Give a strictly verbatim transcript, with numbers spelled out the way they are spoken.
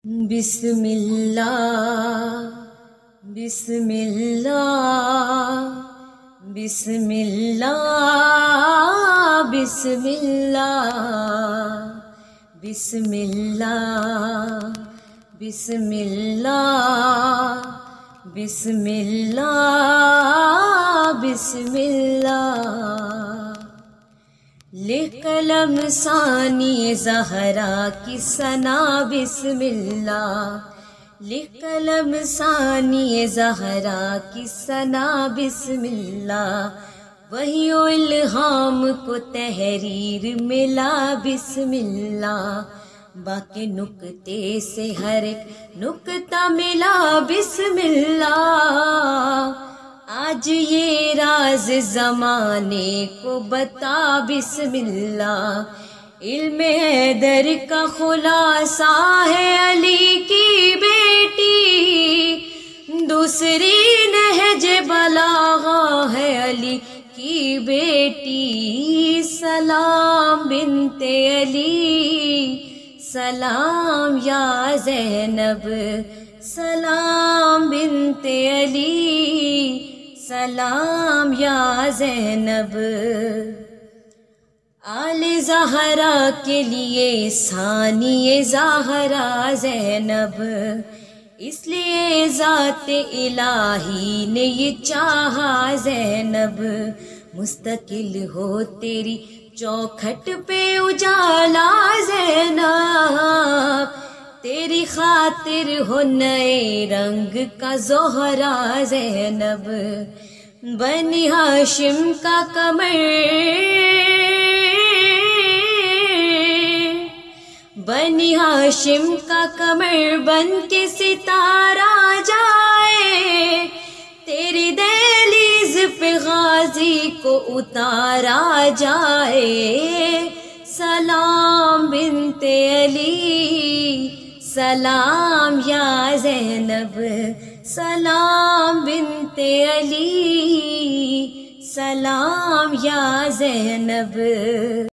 بسم اللہ بسم اللہ بسم اللہ بسم اللہ بسم اللہ بسم اللہ بسم اللہ بسم اللہ لکھ قلم ثانی زہرا کی ثنا بسم اللہ لکھ قلم ثانی زہرا کی ثنا بسم اللہ وحی و الہام کو تحریر ملا بسم اللہ باقی نکتے سے ہر ایک نکتہ ملا بسم اللہ آج یہ راز زمانے کو بتا بسم اللہ علم حیدر کا خلاصہ ہے علی کی بیٹی دوسری نہج بلاغہ ہے علی کی بیٹی سلام بنت علی سلام یا زینب سلام بنت علی سلام یا زینب آل زہرا کے لیے ثانی زہرا زینب اس لیے ذات الہی نے یہ چاہا زینب مستقل ہو تیری چوکھٹ پہ اجالا زینب تیری خاطر ہو نئے رنگ کا زہرا زینب بنی ہاشم کا کمر بنی ہاشم کا کمر بن کے ستارہ جائے تیری دہلیز پہ غازی کو اتارا جائے سلام بنت علی سلام یا زینب سلام بنت علی سلام یا زینب